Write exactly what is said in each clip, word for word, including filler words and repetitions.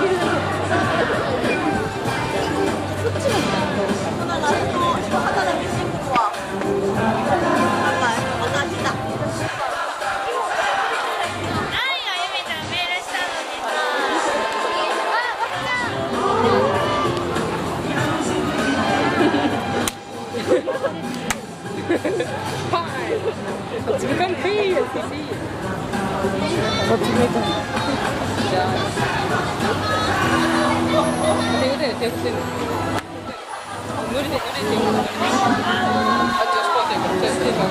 自分からペイやってし。こっち向いて。じゃあ。手振ってる、手振ってる。無理で、無理で。あ、女子高生から手振ってるから。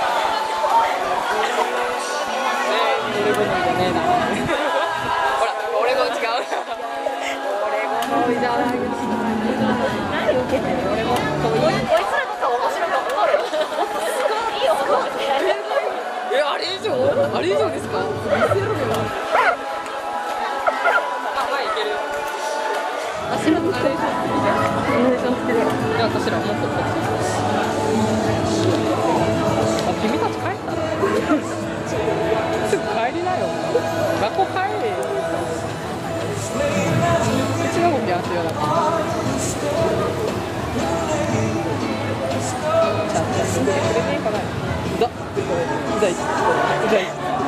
俺好みじゃねえな。ほら、俺も違う。俺好みじゃない。何受けてる？俺も。こいつらの顔面白かった。え、あれ以上？あれ以上ですか？見せろよ。あ、前いける。あ、白のナレーションつけて。ナレーションつけて。じゃあ、私らもっとこっち。あ、君たち帰った？すぐ帰りなよ。学校帰れ。うちの子ピアスよだった。ちゃんと住んでくれねえかな。だ、うざい、うざい、うざい。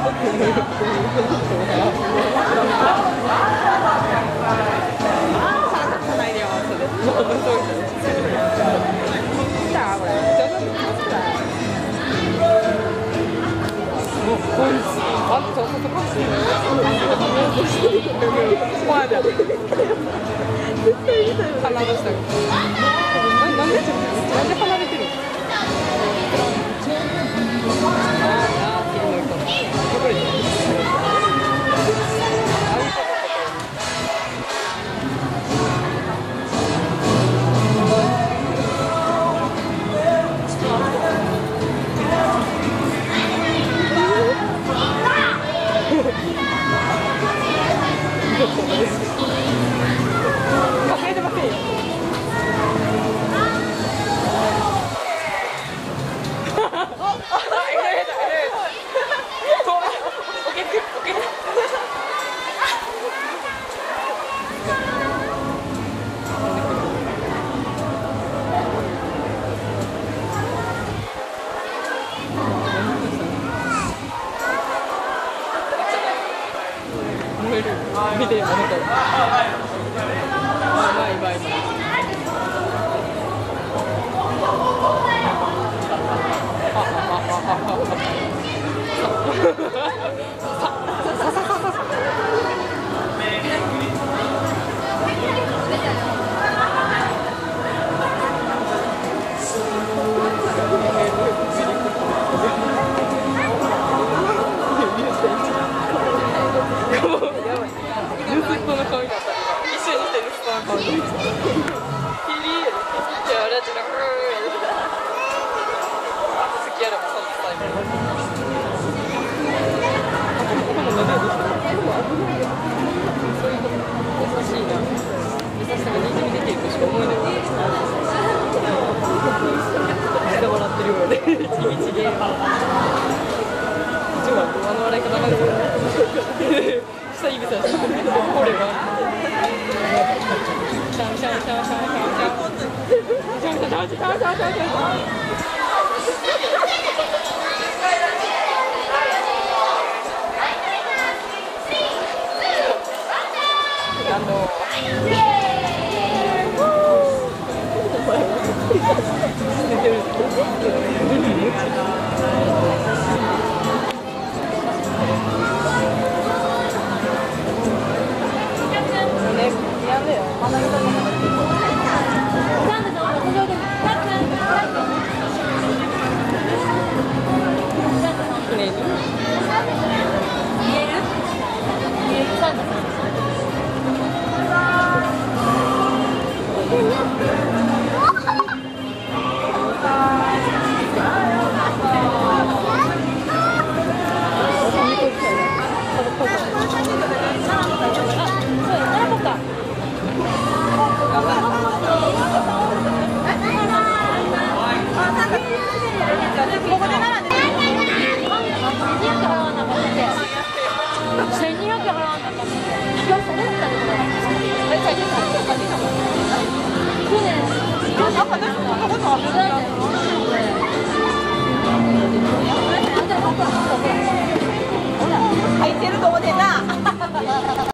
なんで離れてる？稼いでませんよ。見て、ものと。バイバイバイ。せんにひゃく払わなかった。 なんか私もそんなことあるんだ。